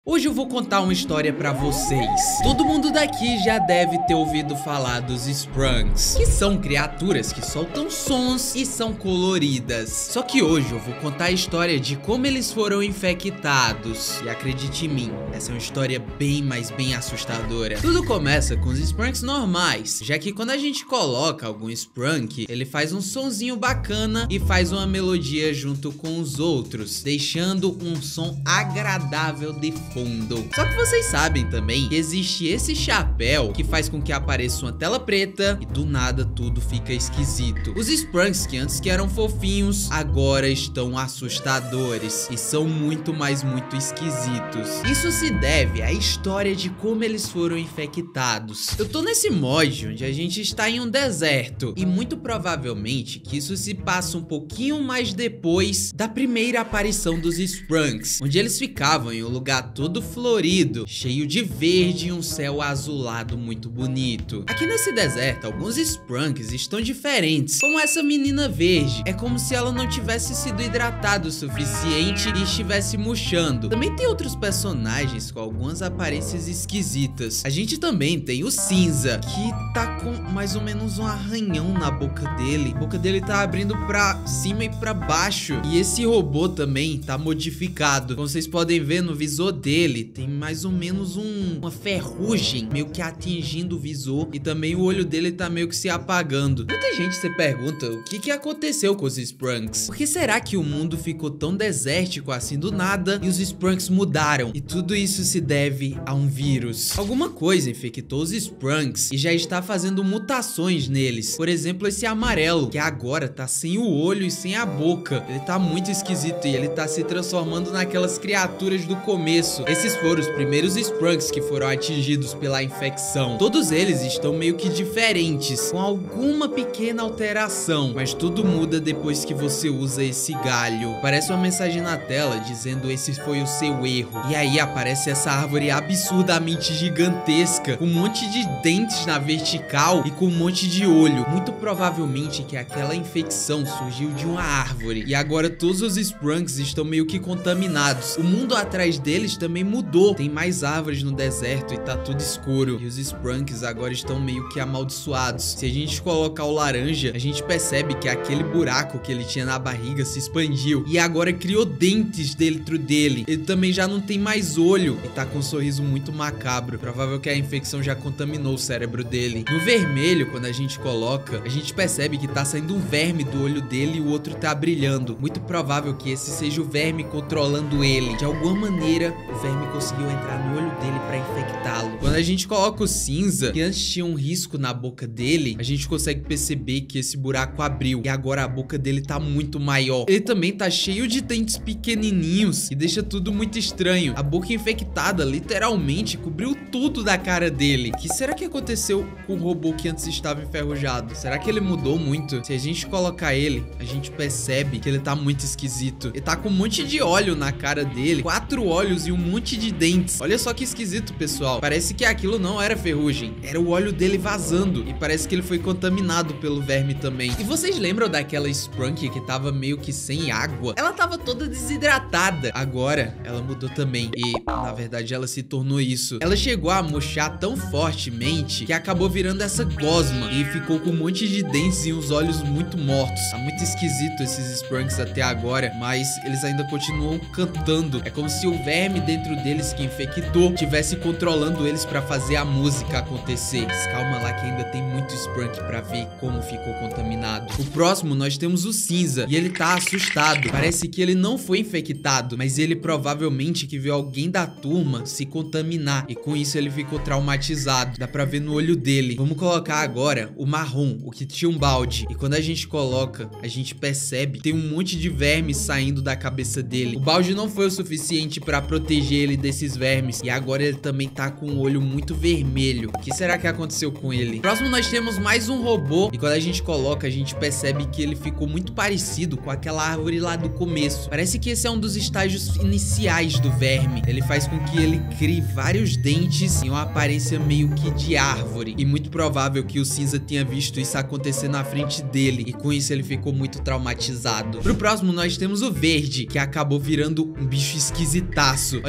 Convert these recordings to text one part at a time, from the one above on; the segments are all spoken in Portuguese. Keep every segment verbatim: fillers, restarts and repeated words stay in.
Hoje eu vou contar uma história pra vocês. Todo mundo daqui já deve ter ouvido falar dos Sprunks, que são criaturas que soltam sons e são coloridas. Só que hoje eu vou contar a história de como eles foram infectados. E acredite em mim, essa é uma história bem, mas bem assustadora. Tudo começa com os Sprunks normais, já que quando a gente coloca algum Sprunk, ele faz um sonzinho bacana e faz uma melodia junto com os outros, deixando um som agradável de fundo. Só que vocês sabem também que existe esse chapéu que faz com que apareça uma tela preta e do nada tudo fica esquisito. Os Sprunks que antes que eram fofinhos, agora estão assustadores e são muito, mas muito esquisitos. Isso se deve à história de como eles foram infectados. Eu tô nesse mod onde a gente está em um deserto e muito provavelmente que isso se passa um pouquinho mais depois da primeira aparição dos Sprunks, onde eles ficavam em um lugar todo florido, cheio de verde e um céu azulado muito bonito. Aqui nesse deserto, alguns Sprunks estão diferentes, como essa menina verde. É como se ela não tivesse sido hidratada o suficiente e estivesse murchando. Também tem outros personagens com algumas aparências esquisitas. A gente também tem o cinza, que tá com mais ou menos um arranhão na boca dele. A boca dele tá abrindo pra cima e pra baixo. E esse robô também tá modificado. Como vocês podem ver no visor dele, Ele tem mais ou menos um, uma ferrugem meio que atingindo o visor e também o olho dele tá meio que se apagando. Muita gente se pergunta o que que aconteceu com os Sprunks. Por que será que o mundo ficou tão desértico assim do nada e os Sprunks mudaram? E tudo isso se deve a um vírus. Alguma coisa infectou os Sprunks e já está fazendo mutações neles. Por exemplo, esse amarelo, que agora tá sem o olho e sem a boca. Ele tá muito esquisito e ele tá se transformando naquelas criaturas do começo. Esses foram os primeiros Sprunks que foram atingidos pela infecção. Todos eles estão meio que diferentes, com alguma pequena alteração, mas tudo muda depois que você usa esse galho. Aparece uma mensagem na tela dizendo esse foi o seu erro. E aí aparece essa árvore absurdamente gigantesca, com um monte de dentes na vertical e com um monte de olho. Muito provavelmente que aquela infecção surgiu de uma árvore. E agora todos os Sprunks estão meio que contaminados. O mundo atrás deles também também mudou, tem mais árvores no deserto e tá tudo escuro. E os Sprunks agora estão meio que amaldiçoados. Se a gente colocar o laranja, a gente percebe que aquele buraco que ele tinha na barriga se expandiu e agora criou dentes dentro dele. Ele também já não tem mais olho e tá com um sorriso muito macabro. Provável que a infecção já contaminou o cérebro dele. No vermelho, quando a gente coloca, a gente percebe que tá saindo um verme do olho dele e o outro tá brilhando. Muito provável que esse seja o verme controlando ele. De alguma maneira, o verme conseguiu entrar no olho dele pra infectá-lo. Quando a gente coloca o cinza, que antes tinha um risco na boca dele, a gente consegue perceber que esse buraco abriu e agora a boca dele tá muito maior. Ele também tá cheio de dentes pequenininhos e deixa tudo muito estranho. A boca infectada literalmente cobriu tudo da cara dele. O que será que aconteceu com o robô que antes estava enferrujado? Será que ele mudou muito? Se a gente colocar ele, a gente percebe que ele tá muito esquisito. Ele tá com um monte de óleo na cara dele, quatro olhos e um monte de dentes. Olha só que esquisito, pessoal. Parece que aquilo não era ferrugem, era o óleo dele vazando. E parece que ele foi contaminado pelo verme também. E vocês lembram daquela Sprunk que tava meio que sem água? Ela tava toda desidratada. Agora, ela mudou também. E, na verdade, ela se tornou isso. Ela chegou a murchar tão fortemente que acabou virando essa gosma. E ficou com um monte de dentes e uns olhos muito mortos. Tá muito esquisito esses Sprunks até agora, mas eles ainda continuam cantando. É como se o verme dentro deles que infectou tivesse controlando eles pra fazer a música acontecer. Mas calma lá que ainda tem muito Sprunk pra ver como ficou contaminado. O próximo nós temos o cinza e ele tá assustado. Parece que ele não foi infectado, mas ele provavelmente que viu alguém da turma se contaminar e com isso ele ficou traumatizado. Dá pra ver no olho dele. Vamos colocar agora o marrom, o que tinha um balde. E quando a gente coloca, a gente percebe que tem um monte de vermes saindo da cabeça dele. O balde não foi o suficiente pra proteger ele desses vermes e agora ele também tá com o olho muito vermelho. O que será que aconteceu com ele? Próximo nós temos mais um robô e quando a gente coloca a gente percebe que ele ficou muito parecido com aquela árvore lá do começo. Parece que esse é um dos estágios iniciais do verme. Ele faz com que ele crie vários dentes e uma aparência meio que de árvore e muito provável que o cinza tenha visto isso acontecer na frente dele e com isso ele ficou muito traumatizado. Pro próximo nós temos o verde, que acabou virando um bicho esquisitaço. Olha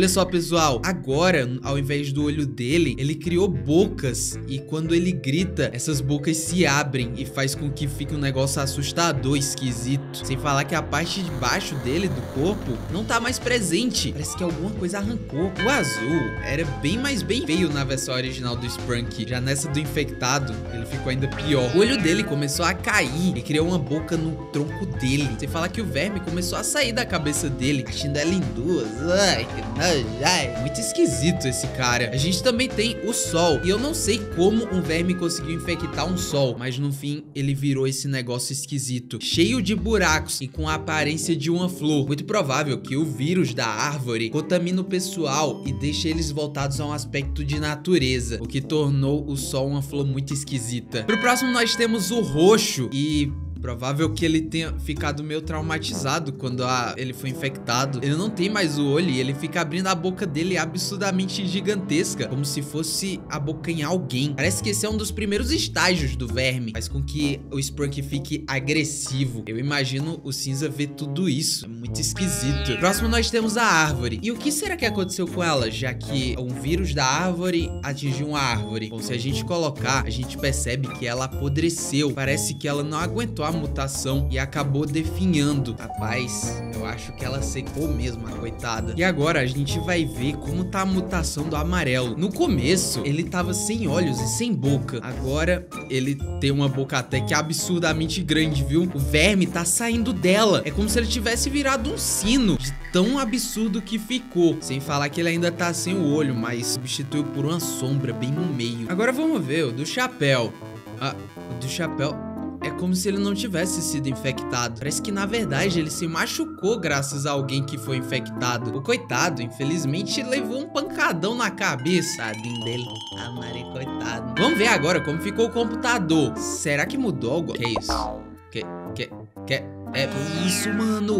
Olha só, pessoal, agora, ao invés do olho dele, ele criou bocas. E quando ele grita, essas bocas se abrem e faz com que fique um negócio assustador, esquisito. Sem falar que a parte de baixo dele, do corpo, não tá mais presente. Parece que alguma coisa arrancou. O azul era bem mais bem feio na versão original do Sprunk. Já nessa do infectado, ele ficou ainda pior. O olho dele começou a cair e criou uma boca no tronco dele. Sem falar que o verme começou a sair da cabeça dele, partindo ela em duas. Ai, que nojo. Ai, muito esquisito esse cara. A gente também tem o sol. E eu não sei como um verme conseguiu infectar um sol, mas no fim ele virou esse negócio esquisito, cheio de buracos e com a aparência de uma flor. Muito provável que o vírus da árvore contamine o pessoal e deixe eles voltados a um aspecto de natureza, o que tornou o sol uma flor muito esquisita. Pro próximo nós temos o roxo e... provável que ele tenha ficado meio traumatizado quando a, ele foi infectado. Ele não tem mais o olho e ele fica abrindo a boca dele absurdamente gigantesca, como se fosse abocanhar alguém. Parece que esse é um dos primeiros estágios do verme. Faz com que o Sprunk fique agressivo. Eu imagino o cinza ver tudo isso. É muito esquisito. Próximo nós temos a árvore. E o que será que aconteceu com ela, já que um vírus da árvore atingiu uma árvore? Bom, se a gente colocar, a gente percebe que ela apodreceu. Parece que ela não aguentou a mutação e acabou definhando. Rapaz, eu acho que ela secou mesmo, a coitada. E agora a gente vai ver como tá a mutação do amarelo. No começo, ele tava sem olhos e sem boca. Agora, ele tem uma boca até que absurdamente grande, viu? O verme tá saindo dela. É como se ele tivesse virado um sino, de tão absurdo que ficou. Sem falar que ele ainda tá sem o olho, mas substituiu por uma sombra bem no meio. Agora vamos ver o do chapéu. Ah, o do chapéu... é como se ele não tivesse sido infectado. Parece que, na verdade, ele se machucou graças a alguém que foi infectado. O coitado, infelizmente, levou um pancadão na cabeça. Tadinho dele. Ah, Maria, coitado. Vamos ver agora como ficou o computador. Será que mudou algo? Que isso? Que... Que... Que... É isso, mano.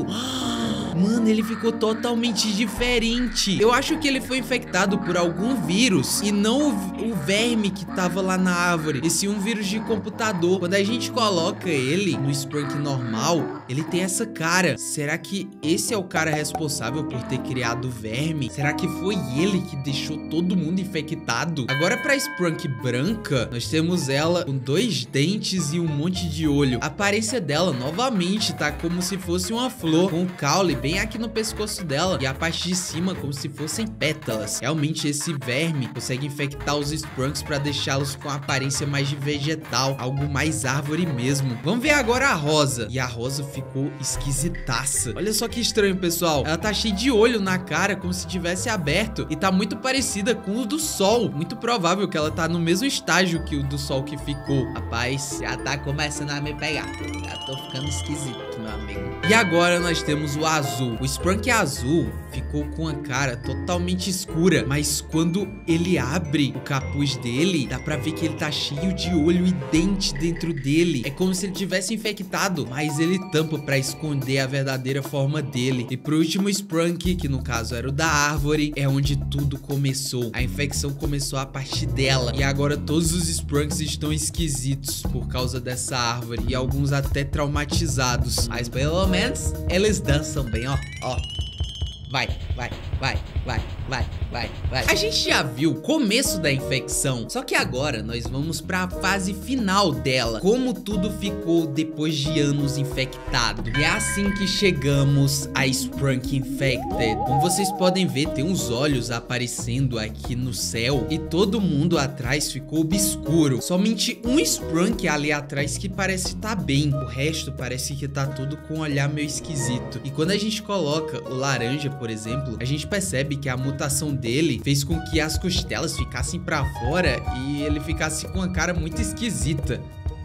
Mano, ele ficou totalmente diferente. Eu acho que ele foi infectado por algum vírus e não o, o verme que tava lá na árvore. Esse um vírus de computador. Quando a gente coloca ele no Sprunk normal, ele tem essa cara. Será que esse é o cara responsável por ter criado o verme? Será que foi ele que deixou todo mundo infectado? Agora pra Sprunk branca, nós temos ela com dois dentes e um monte de olho. A aparência dela novamente tá como se fosse uma flor, com o caule bem aqui no pescoço dela e a parte de cima como se fossem pétalas. Realmente esse verme consegue infectar os Sprunks para deixá-los com a aparência mais de vegetal, algo mais árvore mesmo. Vamos ver agora a rosa. E a rosa ficou esquisitaça. Olha só que estranho, pessoal. Ela tá cheia de olho na cara, como se tivesse aberto, e tá muito parecida com o do sol. Muito provável que ela tá no mesmo estágio que o do sol que ficou. Rapaz, já tá começando a me pegar. Já tô ficando esquisito, meu amigo. E agora nós temos o azul. O Sprunk azul ficou com a cara totalmente escura, mas quando ele abre o capuz dele, dá pra ver que ele tá cheio de olho e dente dentro dele. É como se ele tivesse infectado, mas ele tampa pra esconder a verdadeira forma dele. E pro último Sprunk, que no caso era o da árvore, é onde tudo começou. A infecção começou a partir dela. E agora todos os Sprunks estão esquisitos por causa dessa árvore, e alguns até traumatizados. Mas pelo menos eles dançam bem, ó, ó. Vai, vai, vai, vai, vai, vai, vai. A gente já viu o começo da infecção, só que agora nós vamos pra fase final dela. Como tudo ficou depois de anos infectado. E é assim que chegamos a Sprunk Infected. Como vocês podem ver, tem uns olhos aparecendo aqui no céu e todo mundo atrás ficou obscuro. Somente um Sprunk ali atrás que parece estar bem. O resto parece que tá tudo com um olhar meio esquisito. E quando a gente coloca o laranja, por exemplo, a gente percebe que a mutação dele fez com que as costelas ficassem pra fora e ele ficasse com uma cara muito esquisita.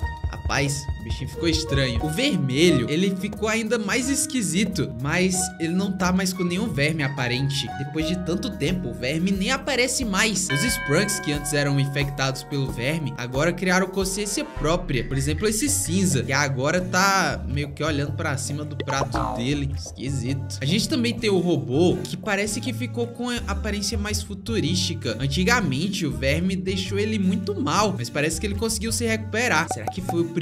Rapaz, o bichinho ficou estranho. O vermelho, ele ficou ainda mais esquisito, mas ele não tá mais com nenhum verme aparente. Depois de tanto tempo, o verme nem aparece mais. Os Sprunks que antes eram infectados pelo verme, agora criaram consciência própria. Por exemplo, esse cinza, que agora tá meio que olhando pra cima do prato dele. Esquisito. A gente também tem o robô, que parece que ficou com a aparência mais futurística. Antigamente, o verme deixou ele muito mal, mas parece que ele conseguiu se recuperar. Será que foi o primeiro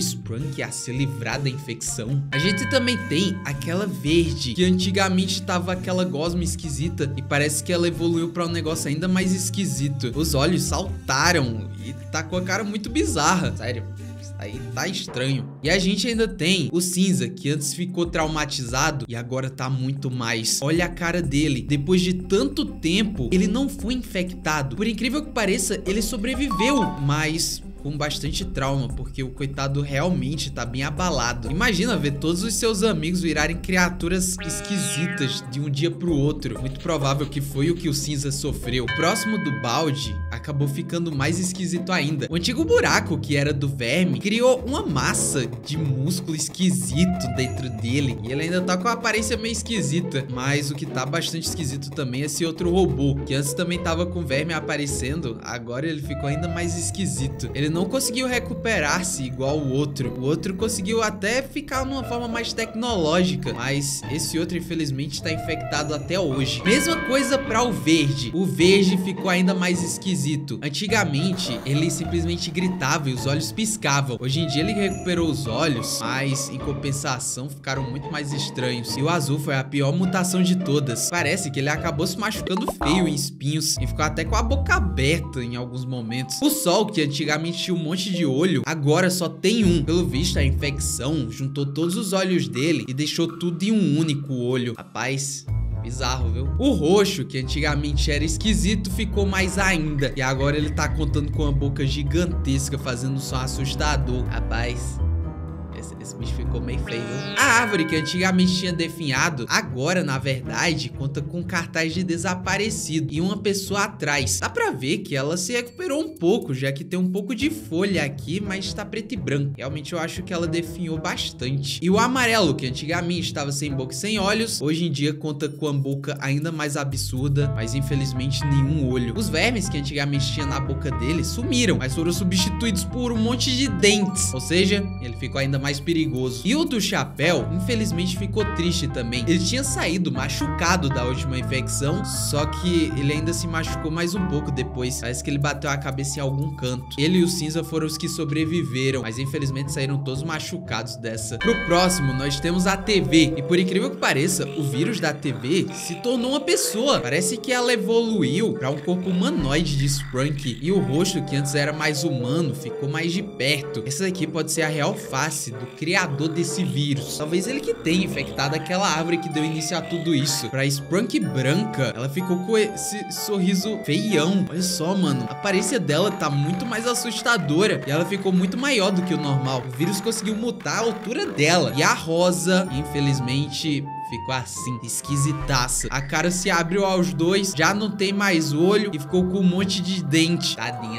Sprunk a se livrar da infecção. A gente também tem aquela verde, que antigamente tava aquela gosma esquisita e parece que ela evoluiu pra um negócio ainda mais esquisito. Os olhos saltaram e tá com a cara muito bizarra. Sério. Aí tá estranho. E a gente ainda tem o cinza, que antes ficou traumatizado e agora tá muito mais. Olha a cara dele. Depois de tanto tempo, ele não foi infectado. Por incrível que pareça, ele sobreviveu, mas com bastante trauma, porque o coitado realmente tá bem abalado. Imagina ver todos os seus amigos virarem criaturas esquisitas de um dia pro outro. Muito provável que foi o que o cinza sofreu. O próximo do balde acabou ficando mais esquisito ainda. O antigo buraco, que era do verme, criou uma massa de músculo esquisito dentro dele. E ele ainda tá com uma aparência meio esquisita. Mas o que tá bastante esquisito também é esse outro robô, que antes também tava com verme aparecendo. Agora ele ficou ainda mais esquisito. Ele não conseguiu recuperar-se igual o outro. O outro conseguiu até ficar numa forma mais tecnológica, mas esse outro infelizmente tá infectado até hoje. Mesma coisa para o verde. O verde ficou ainda mais esquisito. Antigamente ele simplesmente gritava e os olhos piscavam. Hoje em dia ele recuperou os olhos, mas em compensação ficaram muito mais estranhos. E o azul foi a pior mutação de todas. Parece que ele acabou se machucando feio em espinhos e ficou até com a boca aberta em alguns momentos. O sol, que antigamente tinha um monte de olho, agora só tem um. Pelo visto, a infecção juntou todos os olhos dele e deixou tudo em um único olho. Rapaz, bizarro, viu? O roxo, que antigamente era esquisito, ficou mais ainda. E agora ele tá contando com uma boca gigantesca, fazendo um som assustador. Rapaz, Esse, esse bicho ficou meio feio, viu? A árvore, que antigamente tinha definhado, agora, na verdade, conta com cartaz de desaparecido e uma pessoa atrás. Dá pra ver que ela se recuperou um pouco, já que tem um pouco de folha aqui, mas tá preto e branco. Realmente eu acho que ela definhou bastante. E o amarelo, que antigamente estava sem boca e sem olhos, hoje em dia conta com a boca ainda mais absurda, mas infelizmente nenhum olho. Os vermes, que antigamente tinha na boca dele, sumiram, mas foram substituídos por um monte de dentes. Ou seja, ele ficou ainda mais perigoso. E o do chapéu, infelizmente, ficou triste também. Ele tinha saído machucado da última infecção, só que ele ainda se machucou mais um pouco depois. Parece que ele bateu a cabeça em algum canto. Ele e o cinza foram os que sobreviveram, mas infelizmente saíram todos machucados dessa. Pro próximo, nós temos a T V. E por incrível que pareça, o vírus da T V se tornou uma pessoa. Parece que ela evoluiu para um corpo humanoide de Sprunk. E o rosto, que antes era mais humano, ficou mais de perto. Essa aqui pode ser a real face do criador desse vírus. Talvez ele que tenha infectado aquela árvore que deu início a tudo isso. Pra Sprunk branca, ela ficou com esse sorriso feião. Olha só, mano. A aparência dela tá muito mais assustadora. E ela ficou muito maior do que o normal. O vírus conseguiu mutar a altura dela. E a rosa, infelizmente, ficou assim, esquisitaça. A cara se abriu aos dois, já não tem mais olho e ficou com um monte de dente. Tadinha.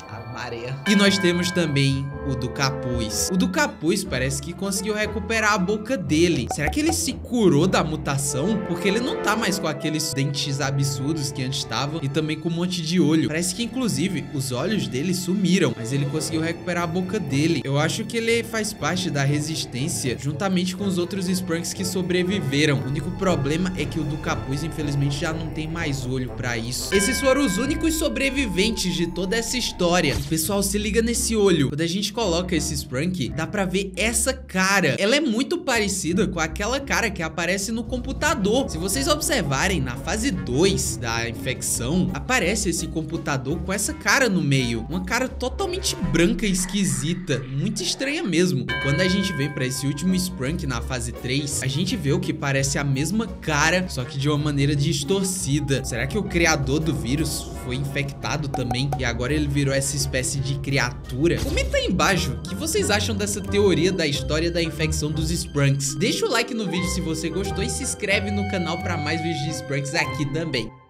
Maria. E nós temos também o do capuz. O do capuz parece que conseguiu recuperar a boca dele. Será que ele se curou da mutação? Porque ele não tá mais com aqueles dentes absurdos que antes estavam e também com um monte de olho. Parece que inclusive os olhos dele sumiram, mas ele conseguiu recuperar a boca dele. Eu acho que ele faz parte da resistência juntamente com os outros Sprunks que sobreviveram. O único problema é que o do capuz infelizmente já não tem mais olho pra isso. Esses foram os únicos sobreviventes de toda essa história. Pessoal, se liga nesse olho. Quando a gente coloca esse Sprunk, dá pra ver essa cara. Ela é muito parecida com aquela cara que aparece no computador. Se vocês observarem, na fase dois da infecção, aparece esse computador com essa cara no meio. Uma cara totalmente branca e esquisita. Muito estranha mesmo. E quando a gente vem pra esse último Sprunk na fase três, a gente vê o que parece a mesma cara, só que de uma maneira distorcida. Será que o criador do vírus foi infectado também e agora ele virou essa espécie de criatura? Comenta aí embaixo o que vocês acham dessa teoria da história da infecção dos Sprunks. Deixa o like no vídeo se você gostou e se inscreve no canal para mais vídeos de Sprunks aqui também.